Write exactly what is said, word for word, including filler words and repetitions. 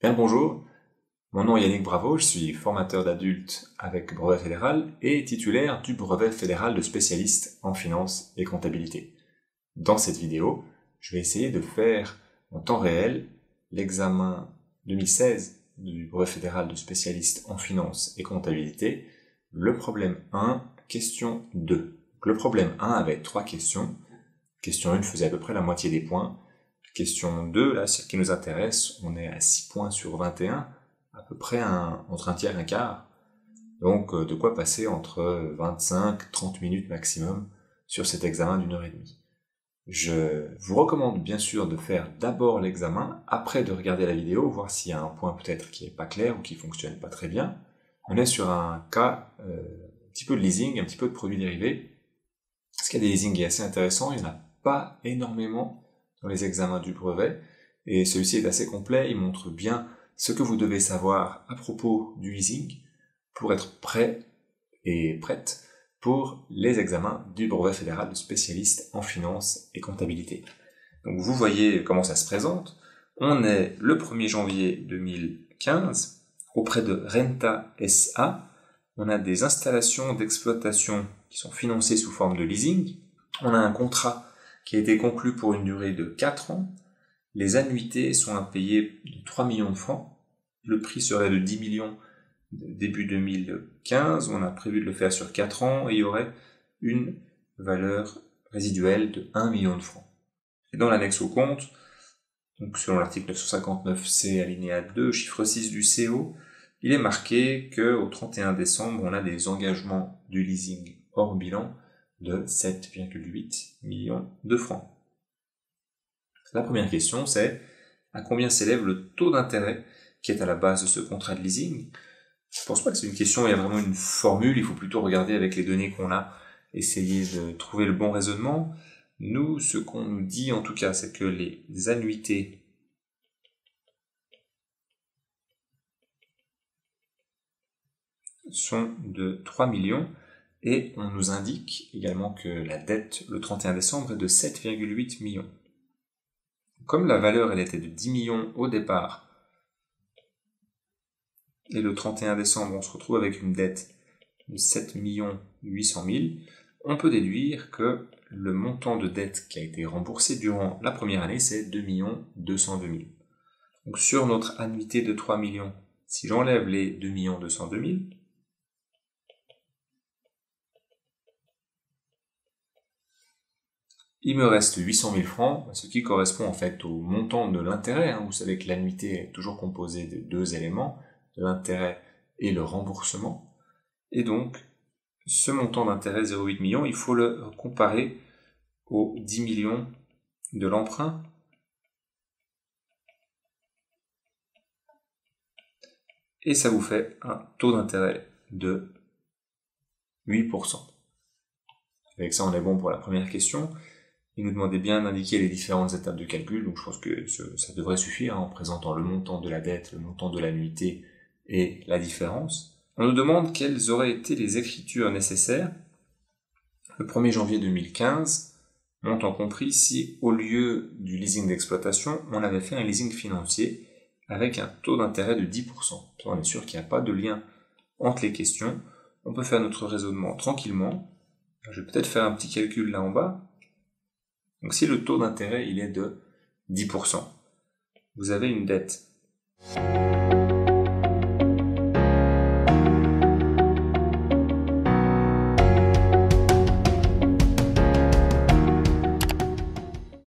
Bien le bonjour, mon nom est Yannick Bravo, je suis formateur d'adultes avec brevet fédéral et titulaire du brevet fédéral de spécialiste en finance et comptabilité. Dans cette vidéo, je vais essayer de faire en temps réel l'examen deux mille seize du brevet fédéral de spécialiste en finance et comptabilité, le problème un, question deux. Donc, le problème un avait trois questions. Question un faisait à peu près la moitié des points. Question deux, là, celle qui nous intéresse, on est à six points sur vingt et un, à peu près un, entre un tiers et un quart. Donc, euh, de quoi passer entre vingt-cinq à trente minutes maximum sur cet examen d'une heure et demie. Je vous recommande bien sûr de faire d'abord l'examen, après de regarder la vidéo, voir s'il y a un point peut-être qui est pas clair ou qui fonctionne pas très bien. On est sur un cas, euh, un petit peu de leasing, un petit peu de produits dérivés. Parce qu'il y a des leasing assez intéressants, il n'y en a pas énormément dans les examens du brevet, et celui-ci est assez complet, il montre bien ce que vous devez savoir à propos du leasing pour être prêt et prête pour les examens du brevet fédéral de spécialiste en finance et comptabilité. Donc vous voyez comment ça se présente. On est le premier janvier deux mille quinze auprès de Renta S A. On a des installations d'exploitation qui sont financées sous forme de leasing. On a un contrat qui a été conclu pour une durée de quatre ans. Les annuités sont à payer de trois millions de francs. Le prix serait de dix millions début deux mille quinze. On a prévu de le faire sur quatre ans et il y aurait une valeur résiduelle de un million de francs. Et dans l'annexe au compte, donc selon l'article neuf cent cinquante-neuf C alinéa deux, chiffre six du C O, il est marqué qu'au trente et un décembre, on a des engagements du leasing hors bilan de sept virgule huit millions de francs. La première question, c'est à combien s'élève le taux d'intérêt qui est à la base de ce contrat de leasing? Je pense pas que c'est une question où il y a vraiment une formule, il faut plutôt regarder avec les données qu'on a, essayer de trouver le bon raisonnement. Nous, ce qu'on nous dit en tout cas, c'est que les annuités sont de trois millions, et on nous indique également que la dette le trente et un décembre est de sept virgule huit millions. Comme la valeur elle était de dix millions au départ, et le trente et un décembre on se retrouve avec une dette de sept millions huit cent mille, on peut déduire que le montant de dette qui a été remboursé durant la première année c'est deux millions deux cent deux mille. Donc sur notre annuité de trois millions, si j'enlève les deux millions deux cent deux mille, il me reste huit cent mille francs, ce qui correspond en fait au montant de l'intérêt. Hein. Vous savez que l'annuité est toujours composée de deux éléments, l'intérêt et le remboursement. Et donc, ce montant d'intérêt zéro virgule huit millions, il faut le comparer aux dix millions de l'emprunt. Et ça vous fait un taux d'intérêt de huit pour cent. Avec ça, on est bon pour la première question. Il nous demandait bien d'indiquer les différentes étapes de calcul, donc je pense que ça devrait suffire hein, en présentant le montant de la dette, le montant de l'annuité et la différence. On nous demande quelles auraient été les écritures nécessaires le premier janvier deux mille quinze, montant compris si au lieu du leasing d'exploitation, on avait fait un leasing financier avec un taux d'intérêt de dix pour cent. On est sûr qu'il n'y a pas de lien entre les questions. On peut faire notre raisonnement tranquillement. Je vais peut-être faire un petit calcul là en bas. Donc si le taux d'intérêt il est de dix pour cent, vous avez une dette